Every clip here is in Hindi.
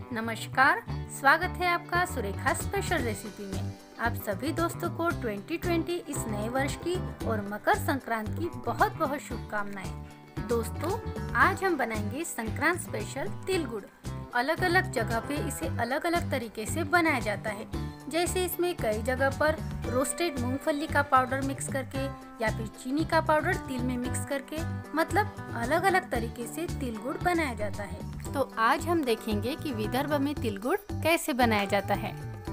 नमस्कार, स्वागत है आपका सुरेखा स्पेशल रेसिपी में। आप सभी दोस्तों को 2020 इस नए वर्ष की और मकर संक्रांति की बहुत बहुत शुभकामनाएं। दोस्तों, आज हम बनाएंगे संक्रांत स्पेशल तिल गुड़। अलग अलग जगह पे इसे अलग अलग तरीके से बनाया जाता है। जैसे इसमें कई जगह पर रोस्टेड मूंगफली का पाउडर मिक्स करके या फिर चीनी का पाउडर तिल में मिक्स करके, मतलब अलग अलग तरीके से तिल गुड़ बनाया जाता है। तो आज हम देखेंगे कि विदर्भ में तिल गुड़ कैसे बनाया जाता है।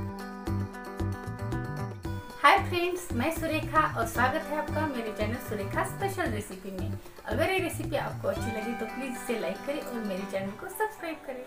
हाय फ्रेंड्स, मैं सुरेखा और स्वागत है आपका मेरे चैनल सुरेखा स्पेशल रेसिपी में। अगर ये रेसिपी आपको अच्छी लगी तो प्लीज इसे लाइक करें और मेरे चैनल को सब्सक्राइब करें।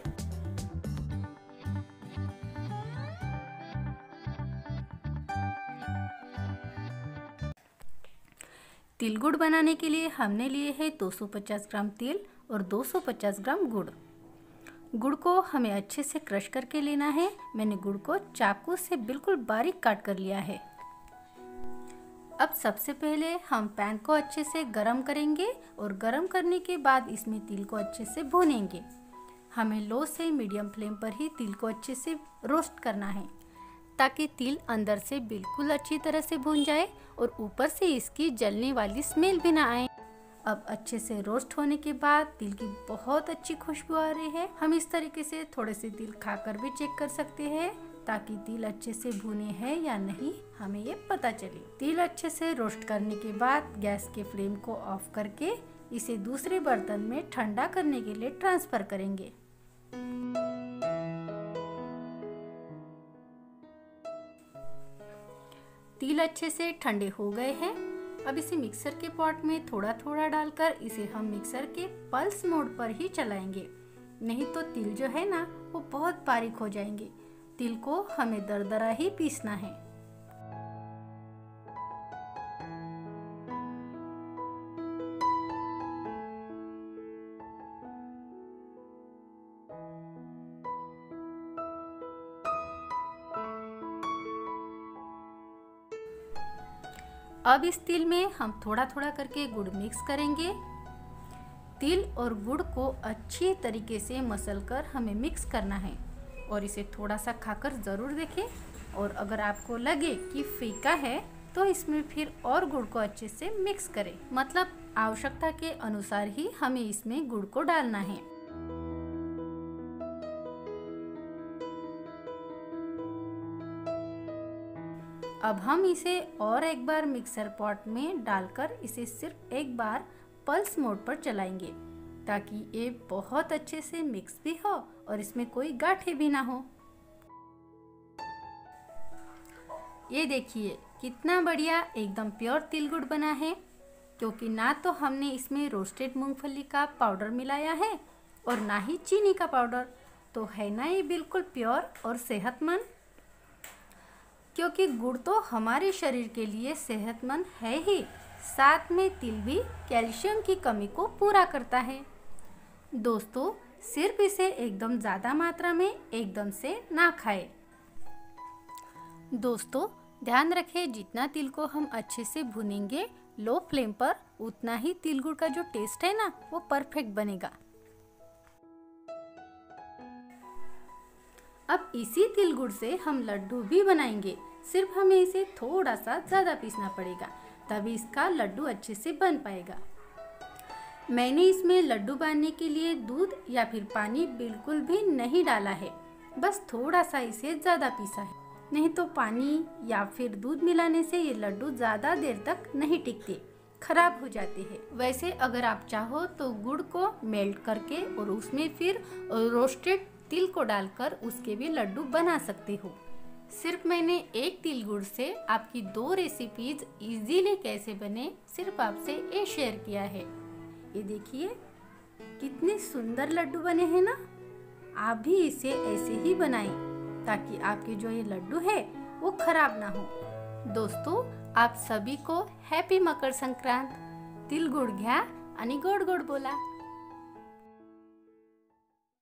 तिल गुड़ बनाने के लिए हमने लिए है 250 ग्राम तिल और 250 ग्राम गुड़। गुड़ को हमें अच्छे से क्रश करके लेना है। मैंने गुड़ को चाकू से बिल्कुल बारीक काट कर लिया है। अब सबसे पहले हम पैन को अच्छे से गरम करेंगे और गरम करने के बाद इसमें तिल को अच्छे से भूनेंगे। हमें लो से मीडियम फ्लेम पर ही तिल को अच्छे से रोस्ट करना है ताकि तिल अंदर से बिल्कुल अच्छी तरह से भून जाए और ऊपर से इसकी जलने वाली स्मेल भी ना आए। अब अच्छे से रोस्ट होने के बाद तिल की बहुत अच्छी खुशबू आ रही है। हम इस तरीके से थोड़े से तिल खाकर भी चेक कर सकते हैं ताकि तिल अच्छे से भुने हैं या नहीं, हमें ये पता चले। तिल अच्छे से रोस्ट करने के बाद गैस के फ्लेम को ऑफ करके इसे दूसरे बर्तन में ठंडा करने के लिए ट्रांसफर करेंगे। तिल अच्छे से ठंडे हो गए हैं। अब इसे मिक्सर के पॉट में थोड़ा थोड़ा डालकर इसे हम मिक्सर के पल्स मोड पर ही चलाएंगे, नहीं तो तिल जो है ना वो बहुत बारीक हो जाएंगे। तिल को हमें दरदरा ही पीसना है। अब इस तिल में हम थोड़ा थोड़ा करके गुड़ मिक्स करेंगे। तिल और गुड़ को अच्छी तरीके से मसलकर हमें मिक्स करना है और इसे थोड़ा सा खाकर ज़रूर देखें। और अगर आपको लगे कि फीका है तो इसमें फिर और गुड़ को अच्छे से मिक्स करें, मतलब आवश्यकता के अनुसार ही हमें इसमें गुड़ को डालना है। अब हम इसे और एक बार मिक्सर पॉट में डालकर इसे सिर्फ एक बार पल्स मोड पर चलाएंगे ताकि ये बहुत अच्छे से मिक्स भी हो और इसमें कोई गांठें भी ना हो। ये देखिए कितना बढ़िया एकदम प्योर तिल गुड़ बना है, क्योंकि ना तो हमने इसमें रोस्टेड मूंगफली का पाउडर मिलाया है और ना ही चीनी का पाउडर। तो है ना ये बिल्कुल प्योर और सेहतमंद, क्योंकि गुड़ तो हमारे शरीर के लिए सेहतमंद है ही, साथ में तिल भी कैल्शियम की कमी को पूरा करता है। दोस्तों, सिर्फ इसे एकदम ज़्यादा मात्रा में एकदम से ना खाएं। दोस्तों, ध्यान रखें जितना तिल को हम अच्छे से भुनेंगे लो फ्लेम पर, उतना ही तिल गुड़ का जो टेस्ट है ना वो परफेक्ट बनेगा। अब इसी तिल गुड़ से हम लड्डू भी बनाएंगे। सिर्फ हमें इसे थोड़ा सा ज़्यादा पीसना पड़ेगा, तभी इसका लड्डू अच्छे से बन पाएगा। मैंने इसमें लड्डू बांधने के लिए दूध या फिर पानी बिल्कुल भी नहीं डाला है, बस थोड़ा सा इसे ज़्यादा पीसा है। नहीं तो पानी या फिर दूध मिलाने से ये लड्डू ज़्यादा देर तक नहीं टिकते, खराब हो जाते हैं। वैसे अगर आप चाहो तो गुड़ को मेल्ट करके और उसमें फिर रोस्टेड तिल को डालकर उसके भी लड्डू बना सकते हो। सिर्फ मैंने एक तिल गुड़ से आपकी 2 रेसिपीज इजीली कैसे बने सिर्फ आपसे ये शेयर किया है। ये देखिए कितने सुंदर लड्डू बने हैं ना। आप भी इसे ऐसे ही बनाएं ताकि आपके जो ये लड्डू है वो खराब ना हो। दोस्तों, आप सभी को हैप्पी मकर संक्रांत। तिल गुड़ घ्या आणि गोड गोड बोला।